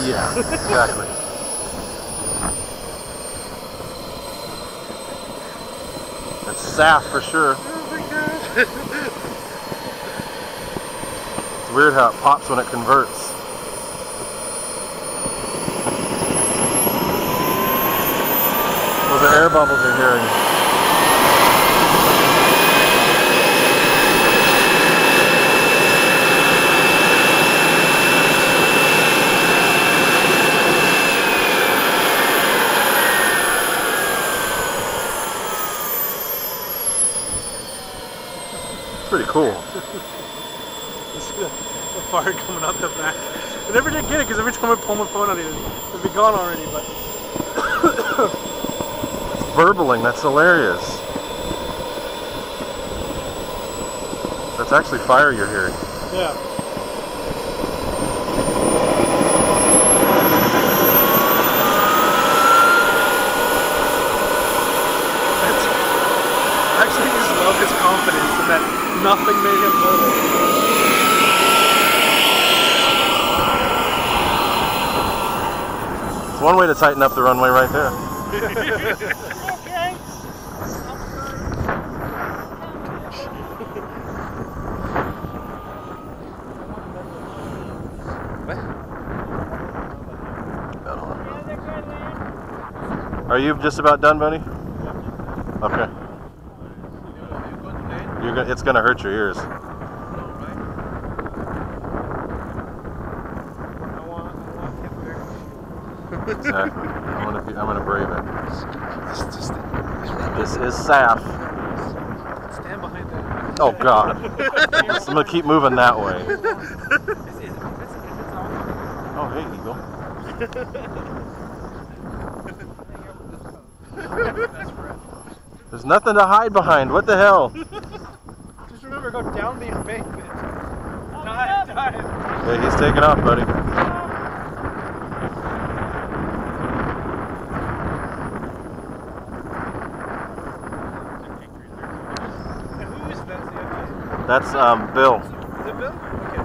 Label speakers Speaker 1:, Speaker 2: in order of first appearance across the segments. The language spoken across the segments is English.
Speaker 1: Yeah, exactly. That's SAF for sure.
Speaker 2: Oh my god.
Speaker 1: It's weird how it pops when it converts. Those are air bubbles you're hearing. Pretty cool.
Speaker 2: The fire coming out the back. I never did get it because every time I pull my phone out, it'd be gone already. But
Speaker 1: It's burbling. That's hilarious. That's actually fire you're hearing.
Speaker 2: yeah. I actually just love his confidence in that nothing made him move.
Speaker 1: It's one way to tighten up the runway right there.
Speaker 3: Okay.
Speaker 1: Are you just about done, buddy? Okay. It's gonna hurt your ears. Exactly. I'm gonna brave it. This is SAF.
Speaker 2: Stand behind that.
Speaker 1: Oh God. I'm gonna keep moving that way. Oh hey Eagle. There's nothing to hide behind. What the hell?
Speaker 2: Just remember, go down the embankment. Dive, dive.
Speaker 1: Okay, he's taking off, buddy.
Speaker 2: And who is that?
Speaker 1: That's Bill.
Speaker 2: Is it Bill? Okay.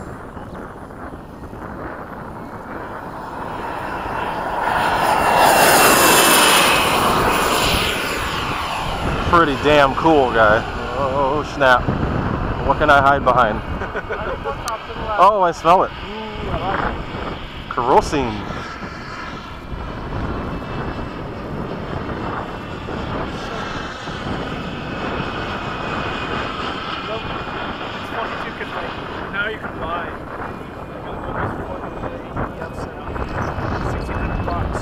Speaker 1: Pretty damn cool guy. Oh snap. What can I hide behind? Oh, I smell it. Kerosene.
Speaker 2: It's funny too, because like, now you can buy $1,600.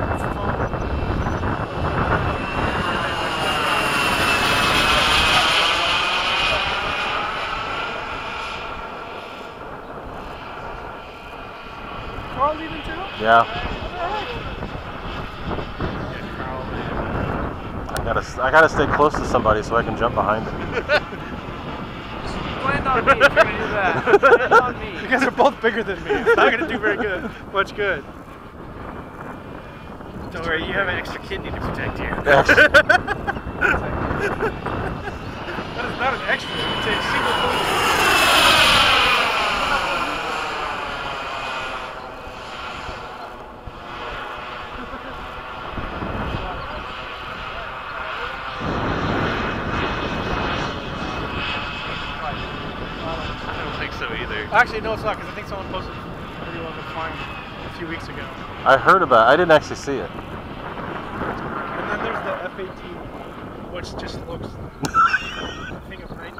Speaker 2: Carl even too?
Speaker 1: Yeah. I gotta stay close to somebody so I can jump behind it.
Speaker 3: Land on me if you're gonna do that. Land on me.
Speaker 2: You guys are both bigger than me. It's not gonna do very good. Much good. Don't worry, you have an extra kidney to protect you. That is not an extra, it's a single function. Actually, no, it's not, because I think someone posted a video of it flying a few weeks ago.
Speaker 1: I heard about it. I didn't actually see it.
Speaker 2: And then there's the F-18, which just looks a thing of night.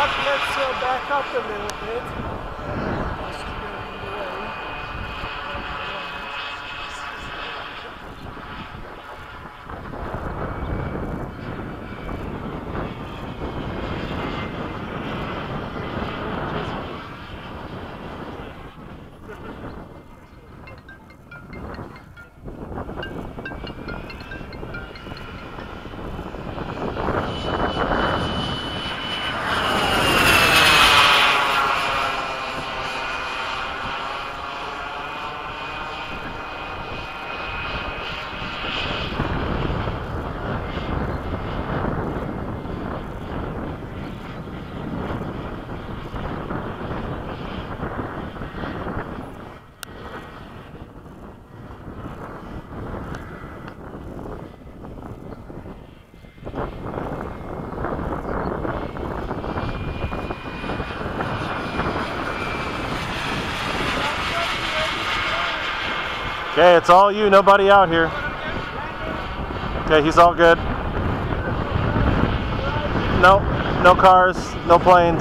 Speaker 2: Let's back up a little bit.
Speaker 1: Okay, it's all you, nobody out here. Okay, he's all good. No, no cars, no planes.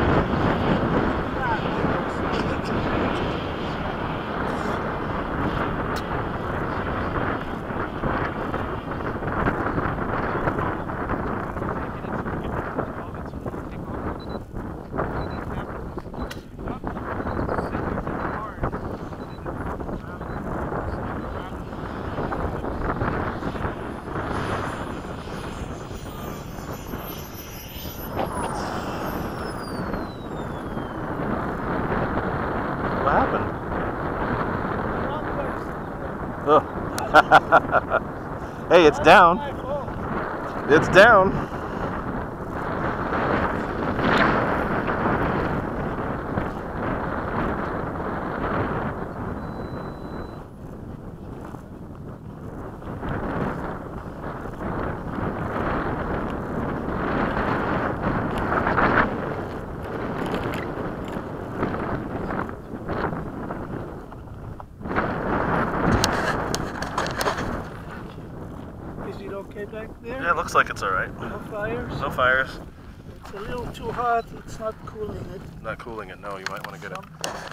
Speaker 1: What happened? Oh. Hey, it's down. It's down.
Speaker 2: Is it okay back there?
Speaker 1: Yeah, it looks like it's alright.
Speaker 2: No fires?
Speaker 1: No fires.
Speaker 2: It's a little too hot. It's not cooling it.
Speaker 1: Not cooling it, no, you might want to get it.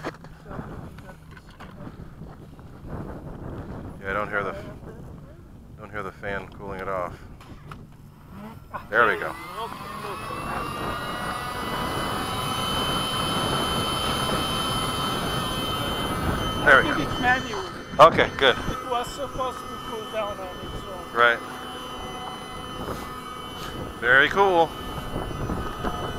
Speaker 1: Yeah, I don't hear the fan cooling it off. There we go. There we
Speaker 2: I think
Speaker 1: go.
Speaker 2: it's manual.
Speaker 1: Okay, good.
Speaker 2: It was supposed to cool down on its own.
Speaker 1: Right. Very cool.